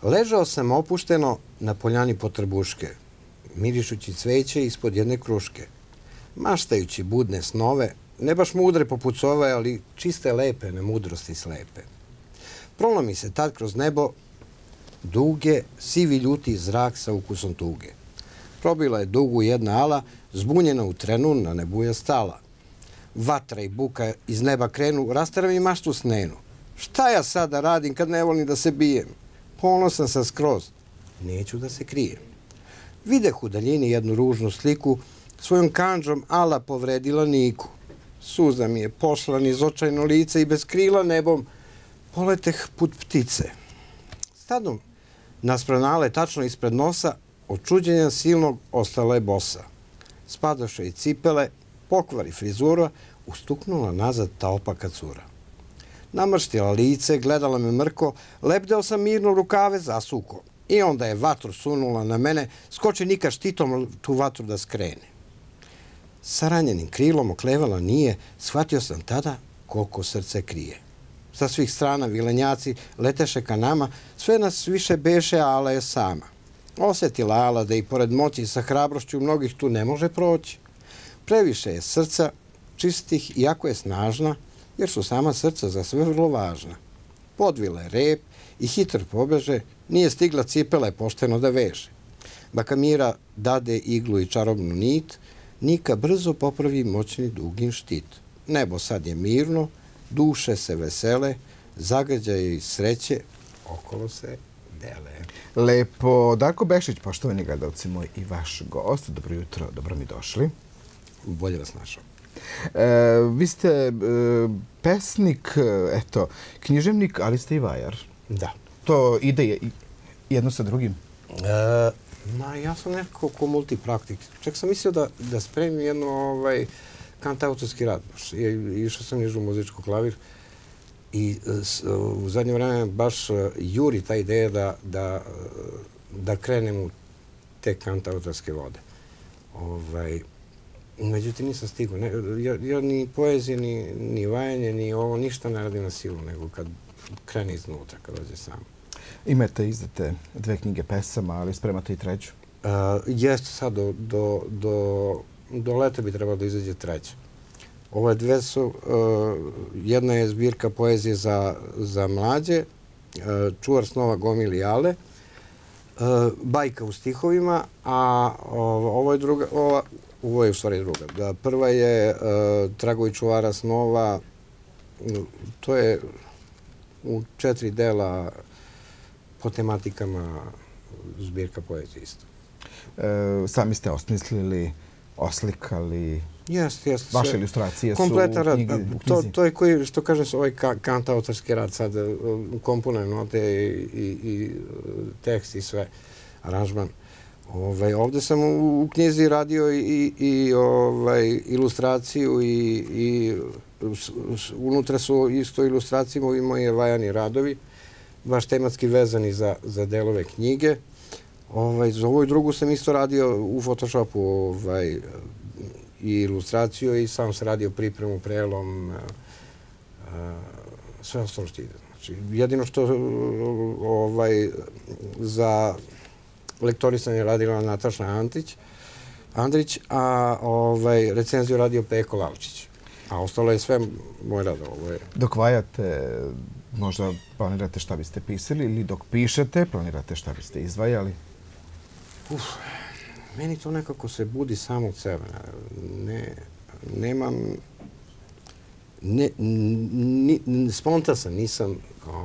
Ležao sam opušteno na poljani Potrbuške, mirišući cveće ispod jedne kruške, maštajući budne snove, ne baš mudre poput ove, ali čiste lepe, ne mudrosti slepe. Prolomi se tad kroz nebo duge, sivi ljuti zrak sa ukusom tuge. Probila je dugu jedna ala, zbunjena u trenu na nebu je stala. Vatra i buka iz neba krenu, rastera mi maštu snenu. Šta ja sada radim kad ne volim da se bijem? Ponosan sam skroz, neću da se krijem. Videh u daljini jednu ružnu sliku, svojom kandžom ala povredila Niku. Suza mi je pošla niz očajno lice i bez krila nebom poleteh put ptice. Stadom naspram ale tačno ispred nosa, od čuđenja silnog ostala je bosa. Spadoše i cipele, pokvari frizura, ustuknula nazad ta opaka cura. Namrštila lice, gledala me mrko, lebdeo sam mirno rukave zasuko. I onda je vatru sunula na mene, skoči Nika štitom tu vatru da skrene. Sa ranjenim krilom oklevala nije, shvatio sam tada koliko srce krije. Sa svih strana vilenjaci leteše ka nama, sve nas više beše, Ala je sama. Osjetila Ala da i pored moći sa hrabrošću mnogih tu ne može proći. Previše je srca, čistih, iako je snažna, jer su sama srca za sve vrlo važna. Podvila je rep i hitro pobeže, nije stigla cipela je pošteno da veže. Baka Mira dade iglu i čarobnu nit, Nika brzo popravi moćni dugin štit. Nebo sad je mirno, duše se vesele, zagađaju i sreće, okolo se dele. Lepo. Darko Bešić, poštovani gledalci moj i vaš gost. Dobro jutro, dobro mi došli. Bolje vas našao. Vi ste pesnik, eto, književnik, ali ste i vajar. Da. To ide jedno sa drugim? Ja sam nekako ko multipraktik. Čak sam mislio da spremim jedno kantautorski rad. Išao sam nižu muzičku klavir i u zadnje vreme baš juri ta ideja da krenem u te kantautorske vode. Međutim, nisam stigao. Ja ni poezije, ni vajanje, ni ovo, ništa ne radim na silu, nego kad krene iznutra, kad dođe sam. Imate izdate 2 knjige pesama, ali spremate i 3. Jeste sad, do leta bi trebalo da izađe 3. Ove 2 su, jedna je zbirka poezije za mlađe, Čuvar snova Gomili Ale, bajka u stihovima, a ovo je druga, ovo je u stvari druga. Prva je Tragovi čuvara snova, to je u 4 dela po tematikama zbirka poezije isto. Sami ste osmislili, oslikali, jeste. vaše ilustracije su u knjizi? To je koji, što kažem, ovaj kantautorski rad sad, komponuje note i tekst i sve, aranžman. Ovdje sam u knjizi radio i ilustraciju i unutra su isto ilustracijama i moji vajani radovi, baš tematski vezani za delove knjige. Za ovu i drugu sam isto radio u Photoshopu i ilustraciju i sam sam radio pripremu, prelom, sve ostalo što ide. Jedino što za lektorisanje je radila Nataša Andrić, a recenziju radio Peko Lavčić. A ostalo je sve moj rad. Dok vajate, možda planirate šta biste pisali ili dok pišete, planirate šta biste izvajali? Meni to nekako se budi samo od sebe. Nemam... Spontan sam, nisam...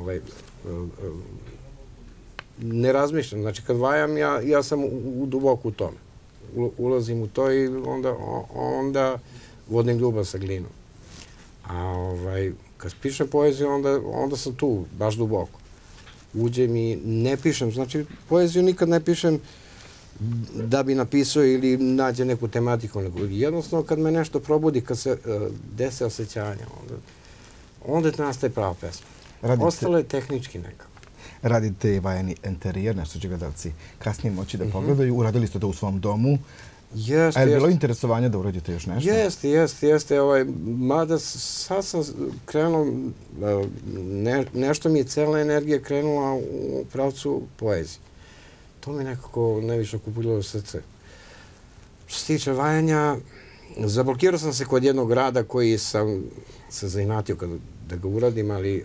Ne razmišljam. Znači, kad vajam, ja sam duboko u tome. Ulazim u to i onda vodim ljubav sa glinom. A kad pišem poeziju, onda sam tu, baš duboko. Uđem i ne pišem. Znači, poeziju nikad ne pišem da bi napisao ili nađe neku tematiku. Jednostavno, kad me nešto probudi, kad se dese osjećanja, onda nastaje prava pesma. Ostalo je tehnički nekako. Radite i vajani enterijer, nešto će gledalci kasnije moći da pogledaju. Uradili ste to u svom domu. Jeste, A je li bilo interesovanje da uradite još nešto? Jeste. Mada sad sam krenuo, nešto mi je cela energija krenula u pravcu poezije. To mi nekako najviše okupuljilo srce. Što se tiče vajanja, zablokirao sam se kod jednog rada koji sam se zainatio da ga uradim, ali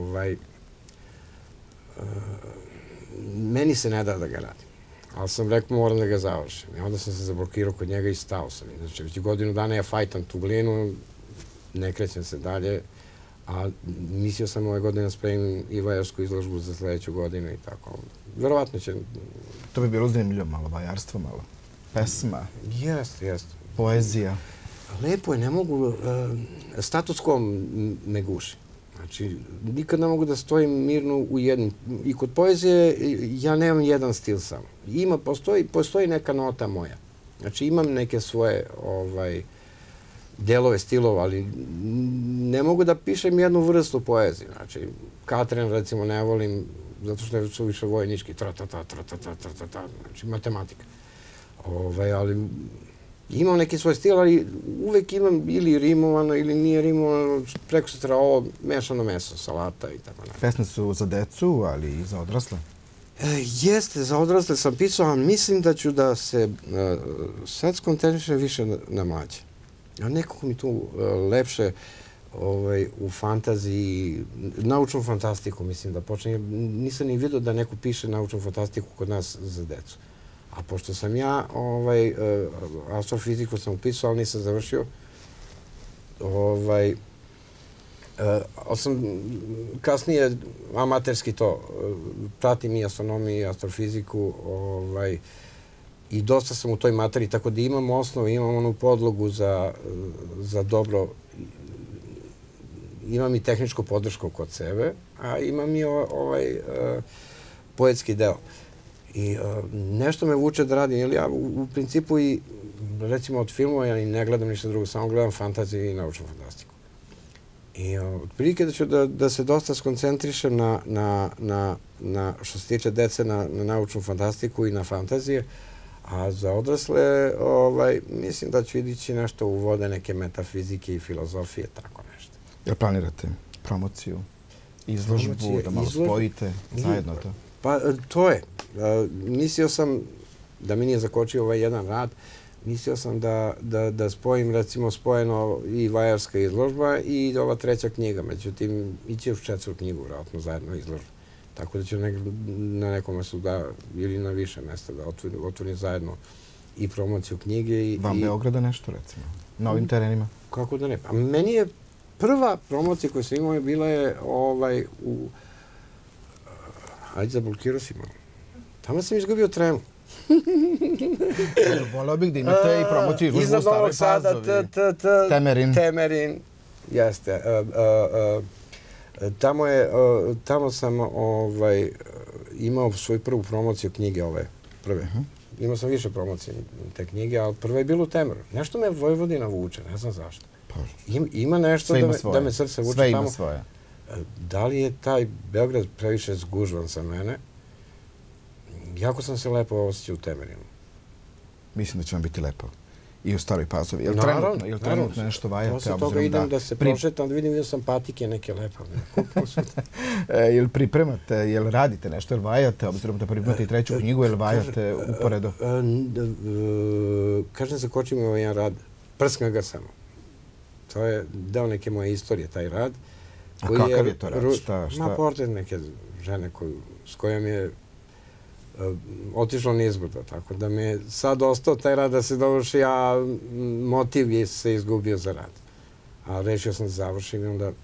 meni se ne da ga radim. Ali sam rekao moram da ga završim. I onda sam se zablokirao kod njega i stao sam. Znači, već godinu dana ja fajtam tu glinu, ne krećem se dalje, a mislio sam ove godine spremim i vajarsku izložbu za sledeću godinu i tako. Verovatno će... To bi bilo zanimljivo, malo vajarstvo, malo pesma. Jeste. Poezija. Lepo je, ne mogu... Status quo me guši. Znači, nikad ne mogu da stojim mirno u jednom. I kod poezije ja nemam jedan stil samo. Postoji neka nota moja. Znači, imam neke svoje delove stilova, ali ne mogu da pišem jednu vrstu poezije. Znači, Katrin, recimo, ne volim, zato što su više vojnički, znači, matematika. Ali imam neki svoj stil, ali uvek imam ili rimovano ili nije rimovano, preko sutra ovo mešano meso, salata i tako naprijed. Pesme su za decu, ali i za odrasle? Jeste, za odrasle sam pisao, a mislim da ću da se sad skoncentrišem više na mlađe. A nekako mi tu lepše u fantaziji, naučnu fantastiku mislim da počne. Nisam ni vidio da neko piše naučnu fantastiku kod nas za decu. A pošto sam ja astrofiziku sam upisao, ali nisam završio, ali sam kasnije amaterski to, pratim i astronomiju i astrofiziku i dosta sam u toj materiji, tako da imam osnovu, imam onu podlogu za dobro, imam i tehničku podršku kod sebe, a imam i poetski deo. I nešto me vuče da radim, jer ja u principu i, recimo, od filmova ja ne gledam ništa drugo, samo gledam fantaziju i naučnu fantastiku. I otprilike da ću da se dosta skoncentrišem što se tiče dece na naučnu fantastiku i na fantazije, a za odrasle mislim da ću ići nešto u vode neke metafizike i filozofije, tako nešto. Jel planirate promociju, izložbu, da malo spojite zajedno to? Pa to je. Mislio sam, da mi nije zakočio ovaj jedan rad, mislio sam da spojim, recimo, spojeno i vajarska izložba i ova treća knjiga. Međutim, ići još četvrtu knjigu, vjerojatno, zajedno izložba. Tako da ću na nekom mestu ili na više mesta da otvorim zajedno i promociju knjige. Van Beograda nešto, recimo? Na ovim terenima? Kako da ne. A meni je prva promocija koju sam imao bila je u... Ajde, zablokirao si malo. Tamo sam izgubio tremu. Volao bih da imate i promociju izložbu iznad u Staroj Novog Sada, Temerin. Temerin, jeste. Tamo sam imao svoju prvu promociju knjige ove prve. Imao sam više promocije te knjige, ali prva je bila u Temeru. Nešto me Vojvodina vuče, ne znam zašto. Ima nešto da me srce vuče tamo. Sve ima svoje. Da li je taj Beograd previše zgužvan za mene? Jako sam se lepo osjećao u Temerinu. Mislim da će vam biti lepo. I u Staroj Pazovi. Je li trenutno nešto vajate? Posle toga idem da se prošetam, da vidim da sam patike neke lepe. Je li pripremate, je li radite nešto, je li vajate, obzirom da pripremate i treću knjigu, je li vajate uporedo? Kažem se, koči mi ovaj jedan rad, prskam ga samo. To je deo neke moje istorije, taj rad. A kakav je to rad? Ma, portret neke žene s kojom je otišlo nizbrdo, tako da mi je sad ostao taj rad da se dovrši, a motiv je se izgubio za rad. A rešio sam da završim i onda...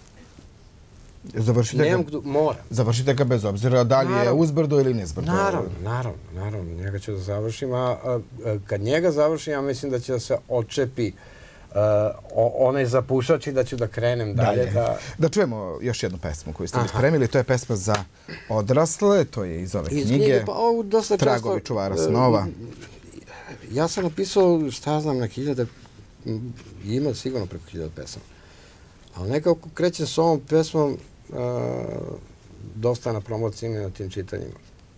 Završite ga bez obzira da li je uzbrdo ili nizbrdo? Naravno, njega ću da završim, a kad njega završim, ja mislim da će da se odčepi onaj zapušač i da ću da krenem dalje. Da čujemo još jednu pesmu koju ste mi spremili. To je pesma za odrasle, to je iz ove knjige Tragovi čuvara snova. Ja sam napisao, šta ja znam, na 1000, ima sigurno preko 1000 pesama. Ali nekako krećem s ovom pesmom dosta na promocijima i na tim čitanjima.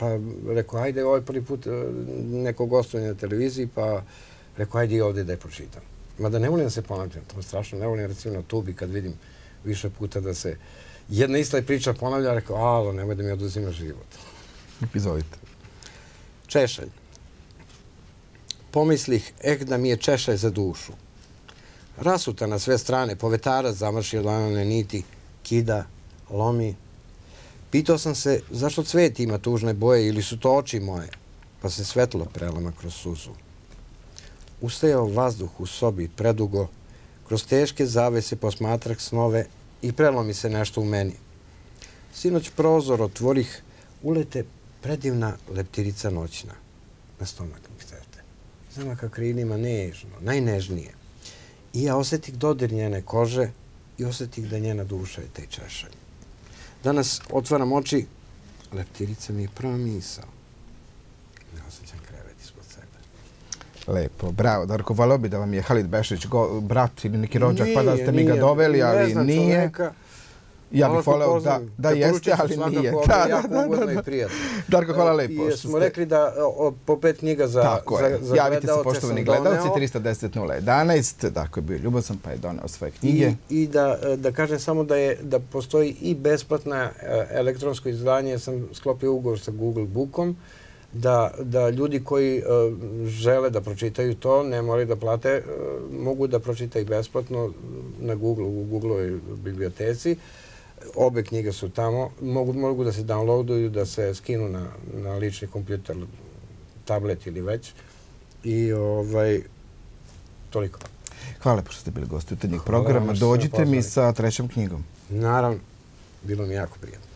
Pa rekao, ajde, ovaj prvi put neko gostovanje na televiziji, pa rekao, ajde i ovdje da je pročitam. Mada ne volim da se ponavljam, to je strašno, ne volim recimo na Tubi kad vidim više puta da se jedna ista priča ponavlja, rekao, alo, nemoj da mi oduzima život. Izvolite. Češalj. Pomislih, da mi je češalj za dušu. Rasuta na sve strane, povetara zamrši od lanane niti, kida, lomi. Pitao sam se zašto cvet ima tužne boje ili su to oči moje, pa se svetlo prelama kroz suzu. Ustajao vazduh u sobi predugo, kroz teške zavese posmatrah snove i prelomi se nešto u meni. Sinoć prozor otvorih, ulete predivna leptirica noćna. Na stomak mi cvete. Zamaka krilima nežno, najnežnije. I ja osjetih dodir njene kože i osjetih da njena duša je taj češalj. Danas otvaram oči, leptirica mi je prva misao. Ne osjećam krevet ispod sebe. Lepo, bravo. Darko, voleo bi da vam je Halid Bešić brat ili neki rođak, pa da ste mi ga doveli, ali nije. Ja bih voleo da jeste, ali nije. Jako ugodno i prijatno. Darko, hvala lepo. Smo rekli da po 5 knjiga za gledaoce. Javite se, poštovani gledaoci, 310-011. Darko je bio ljubazan, pa je doneo svoje knjige. I da kažem samo da postoji i besplatna elektronsko izdanje. Ja sam sklopio ugovor sa Google Bookom, da ljudi koji žele da pročitaju to, ne moraju da plate, mogu da pročitaju besplatno na Google, u Googleovoj biblioteci. Obe knjige su tamo, mogu da se downloaduju, da se skinu na lični kompjuter, tablet ili već. I toliko. Hvala lepo što ste bili gosti jutarnjeg programa. Dođite mi sa trećom knjigom. Naravno, bilo mi jako prijatno.